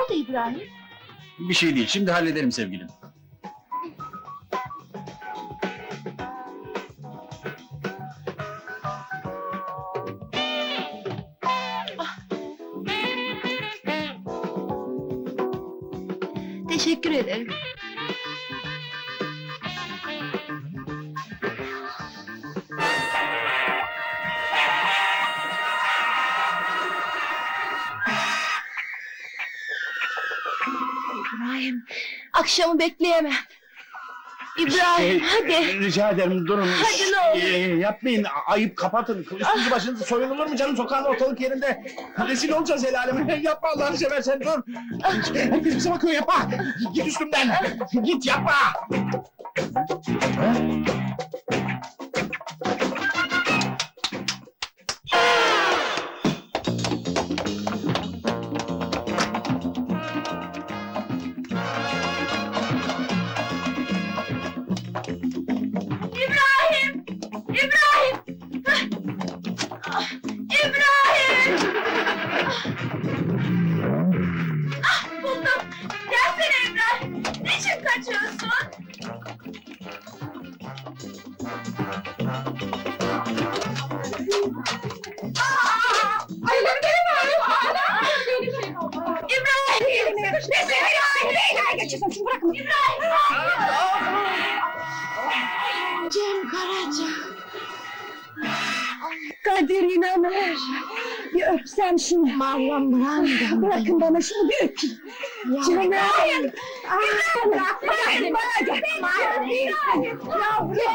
oldu İbrahim? Bir şey değil, şimdi hallederim sevgilim. Teşekkür ederim. İbrahim, akşamı bekleyemem. İbrahim, hadi! Rica ederim, durun. Hadi ne olur! Yapmayın, ayıp, kapatın. Üstünüzü başınızı soyulur mu canım, sokağın ortalık yerinde? Rezil olacağız el aleme. Yapma Allah'ını seversen, dur! Herkes bize bakıyor, yapma! Git üstümden! Git, yapma! İbrahim! İbrahim! İbrahim! Buldum! Gelsene İbrahim! Niçin kaçıyorsun? Ay benim İbrahim! Ne İbrahim? Geçiyorsun şunu bırakın! İbrahim! Cem Karaca! Kadir inanır! Bir öpsem şunu! Marlon Brando! Bırakın bana şunu bir öpeyim! Canım! Hayır! Bırakın bana! Yavrum!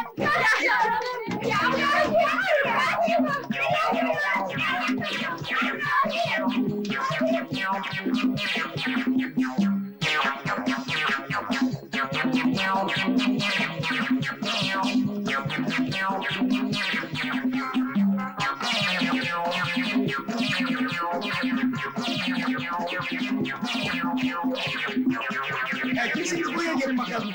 Herkes buraya gelin bakalım.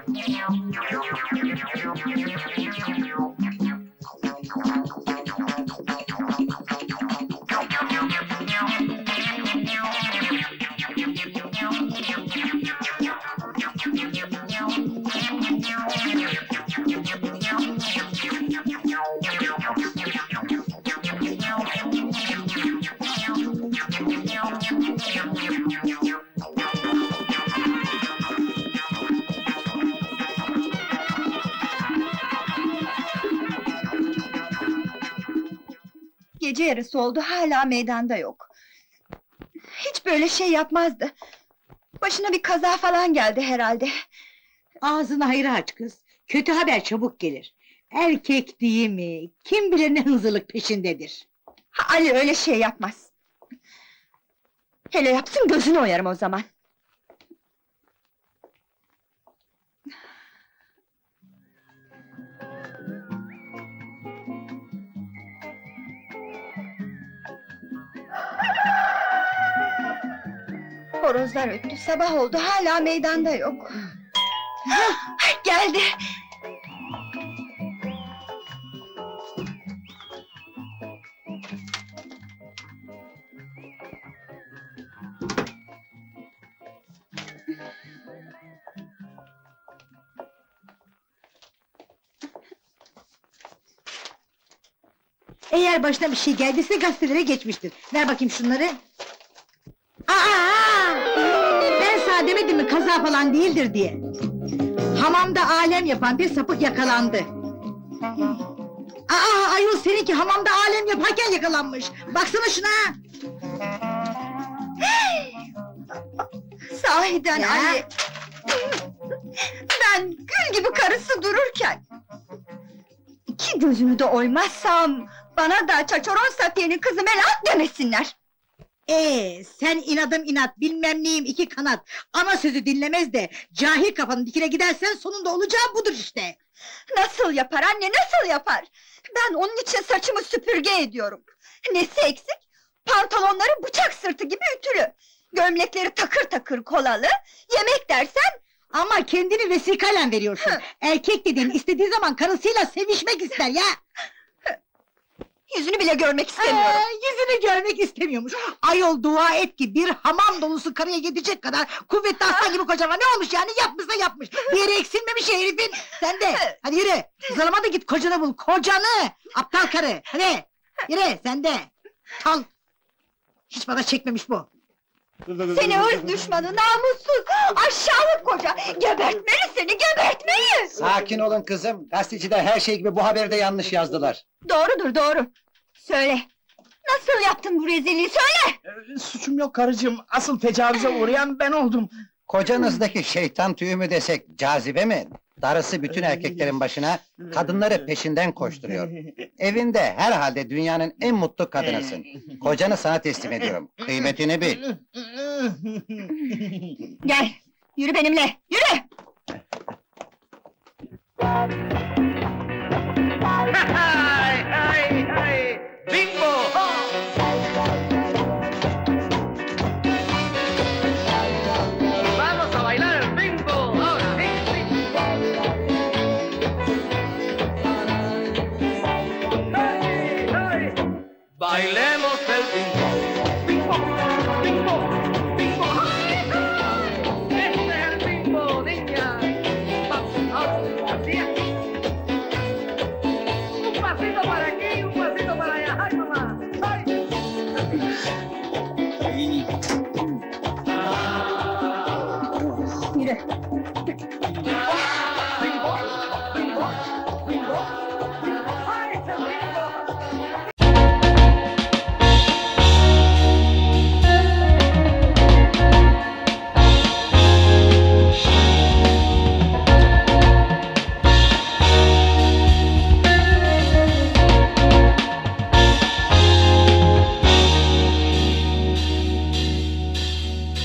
Gece yarısı oldu, hala meydanda yok. Hiç böyle şey yapmazdı. Başına bir kaza falan geldi herhalde. Ağzını hayır aç kız. Kötü haber çabuk gelir. Erkek değil mi? Kim bilir ne hınzırlık peşindedir. Ali öyle şey yapmaz. Hele yapsın, gözünü oyarım o zaman. Horozlar öttü, sabah oldu, hala meydanda yok. Geldi! Eğer başına bir şey geldiyse gazetelere geçmiştir. Ver bakayım şunları. Aa! Ben sana demedim mi kaza falan değildir diye. Hamamda alem yapan bir sapık yakalandı. Ayol seninki hamamda alem yaparken yakalanmış. Baksana şuna. Sahiden Ya. Ali! Ben gül gibi karısı dururken... İki gözümü de oymazsam... Bana da Çaçoron Safiye'nin kızı Melahat demesinler! Sen inadım inat, bilmem neyim iki kanat. Ama sözü dinlemez de, cahil kafanın dikine gidersen sonunda olacağı budur işte. Nasıl yapar anne, nasıl yapar? Ben onun için saçımı süpürge ediyorum. Nesi eksik? Pantolonları bıçak sırtı gibi ütülü. Gömlekleri takır takır kolalı. Yemek dersen... Ama kendini vesikayla veriyorsun. Erkek dediğin istediği zaman karısıyla sevişmek ister ya. Yüzünü bile görmek istemiyorum. Yüzünü görmek istemiyormuş. Ayol dua et ki bir hamam dolusu karıya yetecek kadar kuvvetli aslan gibi koca var. Ne olmuş yani? Yapmışsa yapmış. Bir yere eksilmemiş herifin. Sen de hadi yürü. Zalama da git kocanı bul. Kocanı! Aptal karı. Hadi yürü sen de. Çal. Hiç bana çekmemiş bu. Seni ırz düşmanı, namussuz, aşağılık koca! Gebertmeli seni, gebertmeli! Sakin olun kızım. Gazeteciler her şey gibi bu haberi de yanlış yazdılar. Doğrudur, doğru. Söyle, nasıl yaptın bu rezilliği, söyle! Suçum yok karıcığım. Asıl tecavüze uğrayan ben oldum. Kocanızdaki şeytan tüyü mü desek, cazibe mi? Darısı bütün erkeklerin başına, kadınları peşinden koşturuyor. Evinde herhalde dünyanın en mutlu kadınısın. Kocanı sana teslim ediyorum. Kıymetini bil. Gel, yürü benimle, yürü! ¡Bingo! Vamos a bailar el bingo ahora, sí, sí. ¡Hey, hey! Bailemos el bingo. Bingo, bingo, bingo. ¡Ay, ay! Este es el bingo, niña. Vamos, así es. Un pasito para aquí.